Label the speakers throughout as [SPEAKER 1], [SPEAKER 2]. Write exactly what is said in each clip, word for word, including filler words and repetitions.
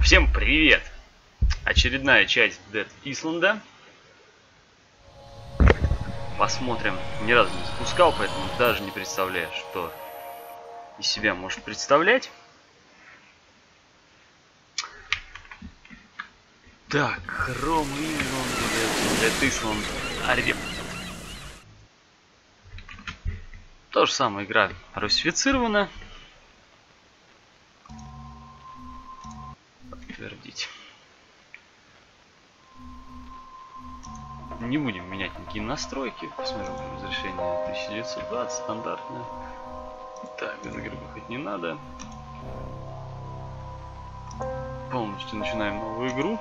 [SPEAKER 1] Всем привет! Очередная часть Dead Island. Посмотрим. Ни разу не запускал, поэтому даже не представляю, что из себя может представлять. Так, Chrome Island, Dead Island Arena. То же самое, игра русифицирована. Подтвердить. Не будем менять никакие настройки. Посмотрим, разрешение тысяча девятьсот двадцать стандартное. Так, разыгрывать не надо. Полностью начинаем новую игру.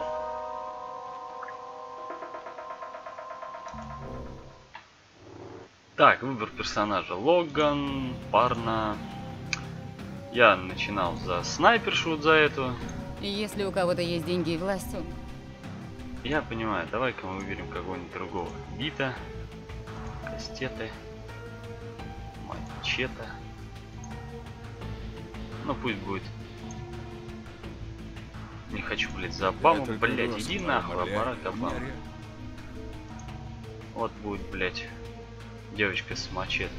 [SPEAKER 1] Так, выбор персонажа. Логан, Парна. Я начинал за снайпершу, вот за эту.
[SPEAKER 2] Если у кого-то есть деньги и власть, он...
[SPEAKER 1] Я понимаю, давай-ка мы выберем кого-нибудь другого. Бита, кастеты, мачете. Ну пусть будет. Не хочу, блядь, за Обаму, блядь, иди нахуй, Барак Обама. Вот будет, блядь, девочка с мачетой.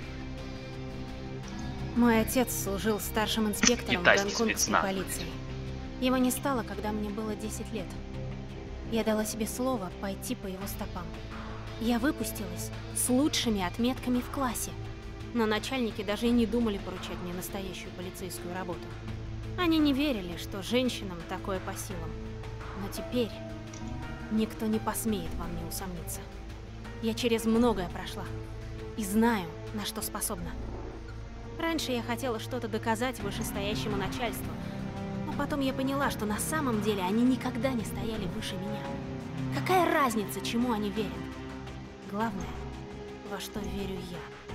[SPEAKER 3] Мой отец служил старшим инспектором в гонконгской полиции. Его не стало, когда мне было десять лет. Я дала себе слово пойти по его стопам. Я выпустилась с лучшими отметками в классе, но начальники даже и не думали поручать мне настоящую полицейскую работу. Они не верили, что женщинам такое по силам. Но теперь никто не посмеет во мне усомниться. Я через многое прошла и знаю, на что способна. Раньше я хотела что-то доказать вышестоящему начальству, но потом я поняла, что на самом деле они никогда не стояли выше меня. Какая разница, чему они верят? Главное, во что верю я.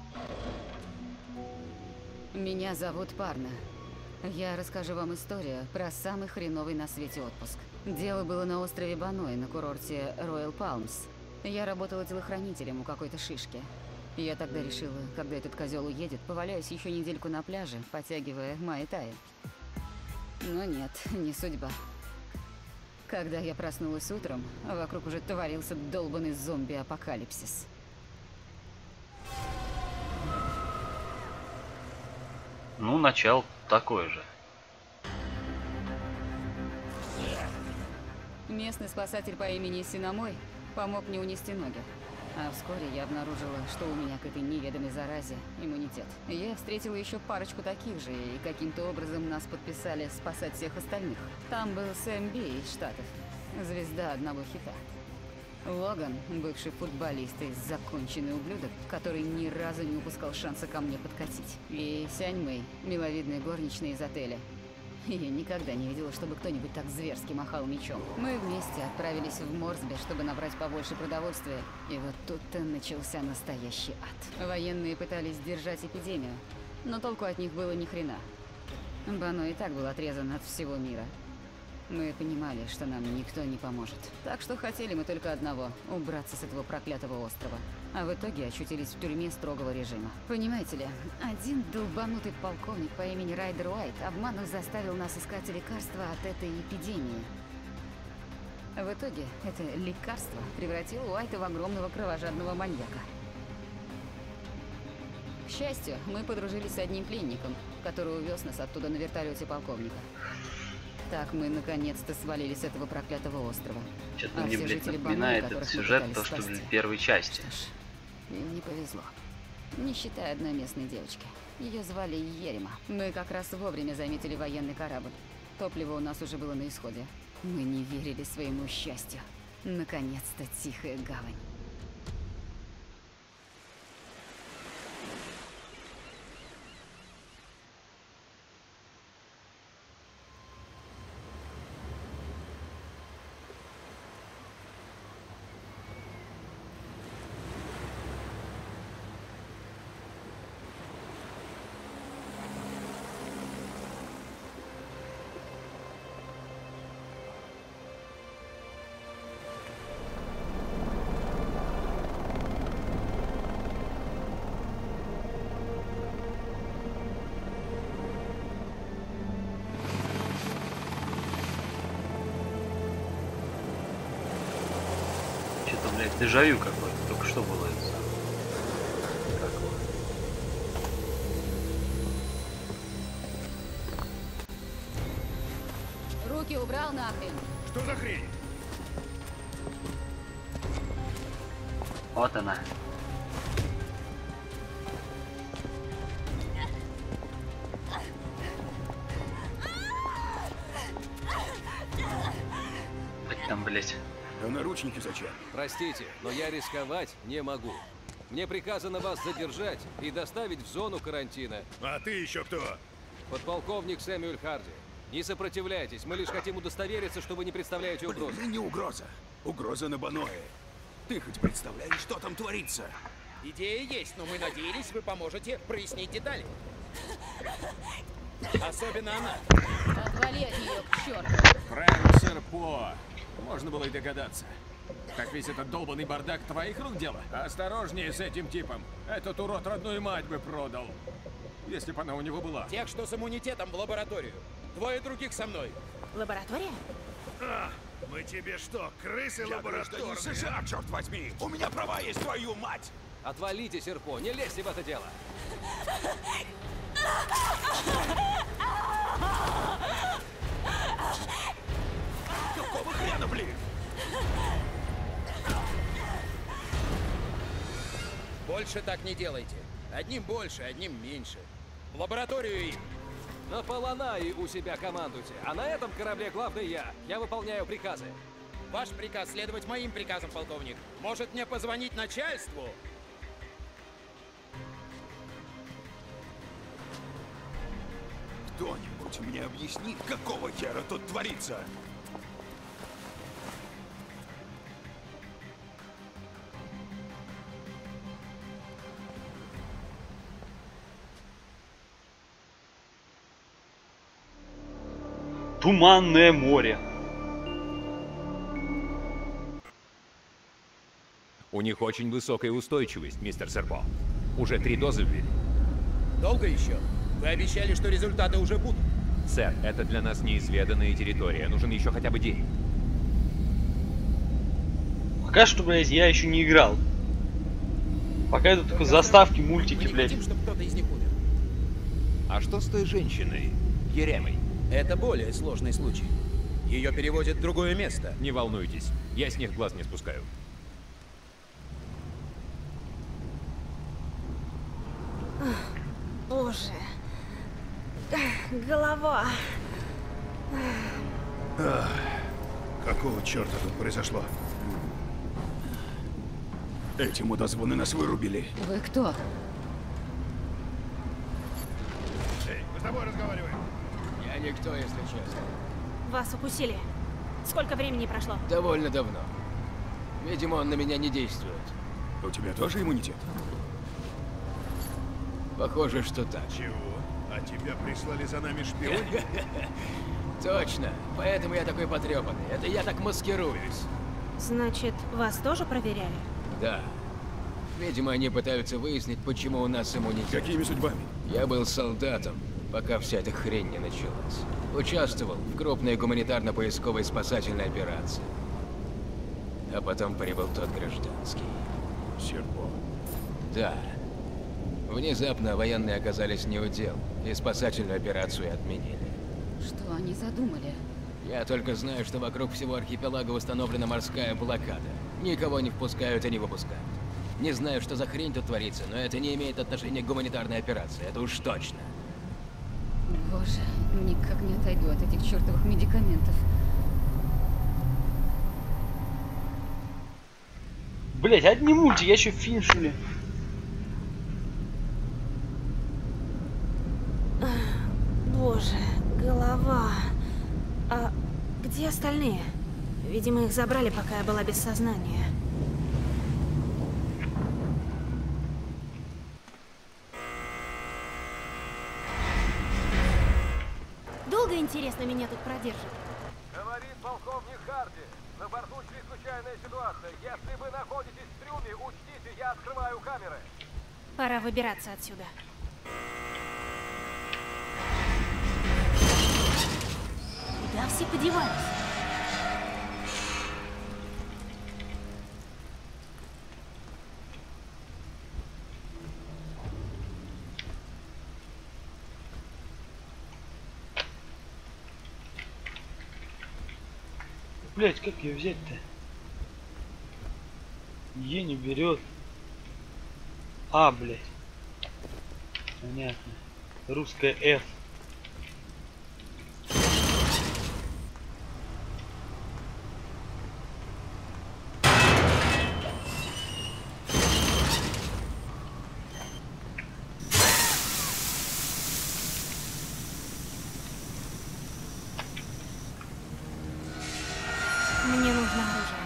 [SPEAKER 2] Меня зовут Парна. Я расскажу вам историю про самый хреновый на свете отпуск. Дело было на острове Баной, на курорте Роял Палмс. Я работала телохранителем у какой-то шишки. Я тогда решила, когда этот козел уедет, поваляюсь еще недельку на пляже, потягивая май-тай. Но нет, не судьба. Когда я проснулась утром, вокруг уже творился долбанный зомби-апокалипсис.
[SPEAKER 1] Ну, начало такое же.
[SPEAKER 2] Местный спасатель по имени Синамой помог мне унести ноги. А вскоре я обнаружила, что у меня к этой неведомой заразе иммунитет. Я встретила еще парочку таких же, и каким-то образом нас подписали спасать всех остальных. Там был Сэм Би из Штатов, звезда одного хита. Логан, бывший футболист и законченный ублюдок, который ни разу не упускал шанса ко мне подкатить. И Сянь Мэй, миловидная горничная из отеля. Я никогда не видела, чтобы кто-нибудь так зверски махал мечом. Мы вместе отправились в Морсби, чтобы набрать побольше продовольствия. И вот тут-то начался настоящий ад. Военные пытались сдержать эпидемию, но толку от них было ни хрена. Бано и так был отрезан от всего мира. Мы понимали, что нам никто не поможет. Так что хотели мы только одного – убраться с этого проклятого острова. А в итоге очутились в тюрьме строгого режима. Понимаете ли, один долбанутый полковник по имени Райдер Уайт обманом заставил нас искать лекарства от этой эпидемии. В итоге это лекарство превратило Уайта в огромного кровожадного маньяка. К счастью, мы подружились с одним пленником, который увез нас оттуда на вертолете полковника. Так мы наконец-то свалились с этого проклятого острова.
[SPEAKER 1] Что-то
[SPEAKER 2] а
[SPEAKER 1] мне, блядь, напоминает этот сюжет, то, что для первой части.
[SPEAKER 2] Что ж, им не повезло. Не считая одной местной девочки. Ее звали Ерема. Мы как раз вовремя заметили военный корабль. Топливо у нас уже было на исходе. Мы не верили своему счастью. Наконец-то тихая гавань.
[SPEAKER 1] блядь, дежавю какой-то. Только что было это. Как его?
[SPEAKER 2] Руки убрал нахрен.
[SPEAKER 4] Что за хрень?
[SPEAKER 1] Вот она. Там, блять.
[SPEAKER 4] А наручники зачем?
[SPEAKER 5] Простите, но я рисковать не могу. Мне приказано вас задержать и доставить в зону карантина.
[SPEAKER 4] А ты еще кто?
[SPEAKER 5] Подполковник Сэмюэль Харди. Не сопротивляйтесь, мы лишь хотим удостовериться, что вы не представляете угрозу.
[SPEAKER 4] Блин, не угроза. Угроза на Баное. Ты хоть представляешь, что там творится?
[SPEAKER 6] Идея есть, но мы надеялись, вы поможете прояснить детали. Особенно она.
[SPEAKER 2] Отвали от нее, к черту.
[SPEAKER 7] Фрэнк Серпо. Можно было и догадаться. Так весь этот долбанный бардак твоих рук дело? Осторожнее с этим типом. Этот урод родную мать бы продал. Если бы она у него была.
[SPEAKER 6] Тех, что с иммунитетом, в лабораторию. Двое других со мной.
[SPEAKER 3] Лаборатория?
[SPEAKER 4] А, мы тебе что, крысы лабораторные? США, черт возьми! У меня права есть, твою мать!
[SPEAKER 5] Отвалите, Серпо, не лезьте в это дело.
[SPEAKER 4] Какого хрена, блин?
[SPEAKER 6] Больше так не делайте. Одним больше, одним меньше. В лабораторию им.
[SPEAKER 5] На Поланае у себя командуйте, а на этом корабле главный я. Я выполняю приказы.
[SPEAKER 6] Ваш приказ следовать моим приказам, полковник. Может мне позвонить начальству?
[SPEAKER 4] Кто-нибудь мне объяснит, какого хера тут творится?
[SPEAKER 1] Туманное море.
[SPEAKER 8] У них очень высокая устойчивость, мистер Серпо. Уже три дозы ввели.
[SPEAKER 6] Долго еще? Вы обещали, что результаты уже будут.
[SPEAKER 8] Сэр, это для нас неизведанная территория. Нужен еще хотя бы день.
[SPEAKER 1] Пока что, блядь, я еще не играл. Пока это только заставки, мультики,
[SPEAKER 6] Мы не
[SPEAKER 1] блядь.
[SPEAKER 6] хотим, чтобы кто-то из них умер.
[SPEAKER 8] А что с той женщиной? Еремой?
[SPEAKER 6] Это более сложный случай. Ее переводят в другое место.
[SPEAKER 8] Не волнуйтесь, я с них глаз не спускаю.
[SPEAKER 3] Боже. Голова.
[SPEAKER 4] Ах, какого черта тут произошло? Эти мудозвоны нас вырубили.
[SPEAKER 2] Вы кто?
[SPEAKER 4] Эй, мы с тобой разговариваем.
[SPEAKER 5] Я никто, если честно.
[SPEAKER 3] Вас укусили. Сколько времени прошло?
[SPEAKER 5] Довольно давно. Видимо, он на меня не действует.
[SPEAKER 4] У тебя тоже иммунитет?
[SPEAKER 5] Похоже, что так.
[SPEAKER 4] Чего? А тебя прислали за нами шпионить?
[SPEAKER 5] Точно. Поэтому я такой потрепанный. Это я так маскируюсь.
[SPEAKER 3] Значит, вас тоже проверяли?
[SPEAKER 5] Да. Видимо, они пытаются выяснить, почему у нас иммунитет.
[SPEAKER 4] Какими судьбами?
[SPEAKER 5] Я был солдатом, пока вся эта хрень не началась. Участвовал в крупной гуманитарно-поисковой спасательной операции. А потом прибыл тот гражданский.
[SPEAKER 4] Серпо.
[SPEAKER 5] Да. Внезапно военные оказались не у дел, и спасательную операцию отменили.
[SPEAKER 2] Что они задумали?
[SPEAKER 5] Я только знаю, что вокруг всего архипелага установлена морская блокада. Никого не впускают и не выпускают. Не знаю, что за хрень тут творится, но это не имеет отношения к гуманитарной операции, это уж точно.
[SPEAKER 2] Боже, никак не отойду от этих чертовых медикаментов.
[SPEAKER 1] Блять, одни мультики, я еще фильм, что ли?
[SPEAKER 3] Боже, голова. А где остальные? Видимо, их забрали, пока я была без сознания. Долго, интересно, меня тут продержат?
[SPEAKER 9] Говорит полковник Харди. На борту чрезвычайная ситуация. Если вы находитесь в трюме, учтите, я открываю камеры.
[SPEAKER 3] Пора выбираться отсюда. Куда все подевались?
[SPEAKER 1] Блять, как ее взять-то? Е не берет. А, блять. Понятно. Русская F.
[SPEAKER 3] Мне нужно оружие.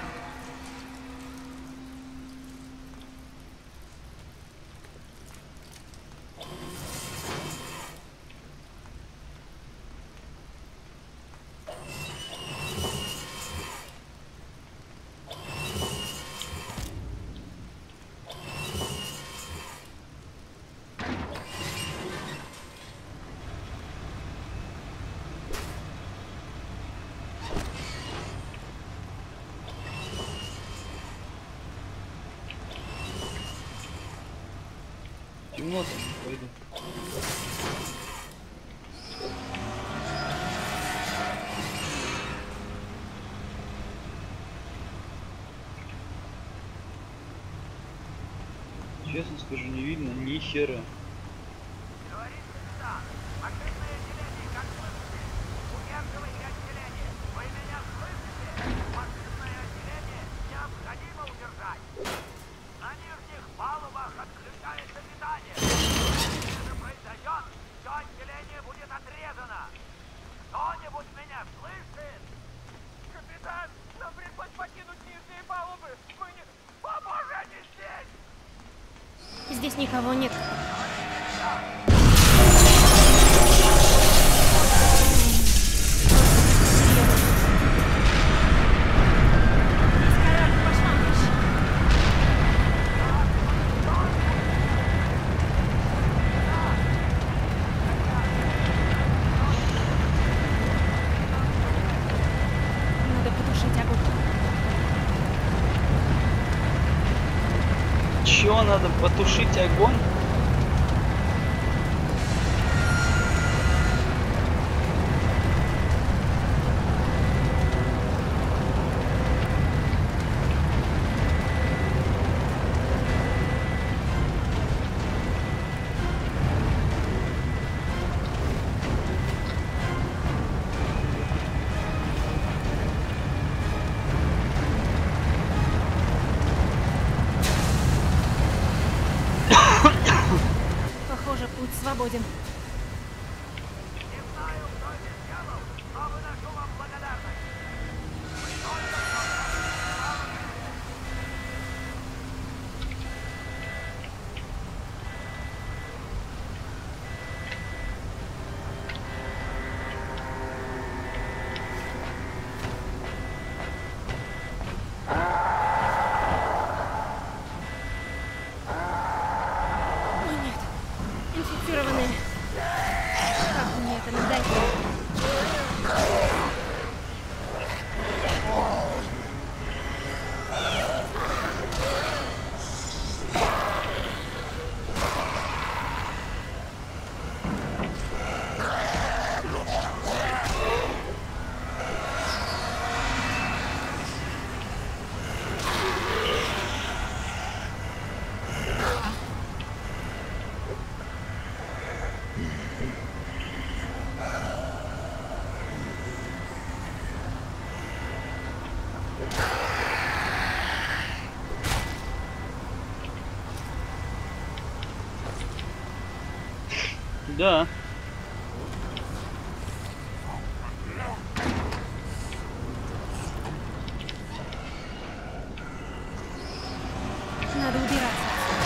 [SPEAKER 1] Темно там, пойду. Честно скажу, не видно ни хера.
[SPEAKER 3] Здесь никого нет. Надо потушить огонь.
[SPEAKER 1] Чё надо потушить огонь?
[SPEAKER 3] Похоже, путь свободен. О нет, инфицированные. Как мне это надоело.
[SPEAKER 1] Да.
[SPEAKER 3] Надо убираться.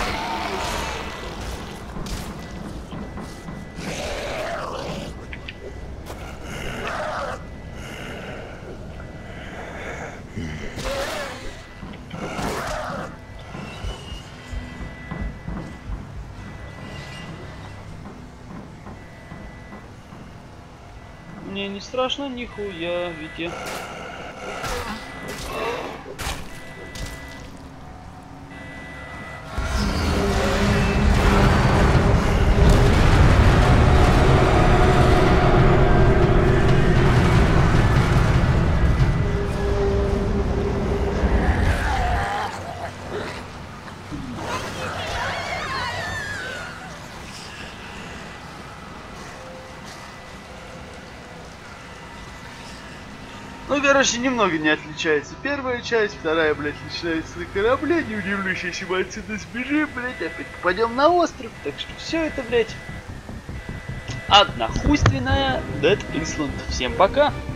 [SPEAKER 1] Мне не страшно нихуя, Витя. Ну, короче, немного не отличается первая часть, вторая, блядь, начинается на корабле, не удивлюсь, если мы отсюда сбежим, блядь, опять попадем на остров, так что все это, блядь, однохуйственная Dead Island. Всем пока!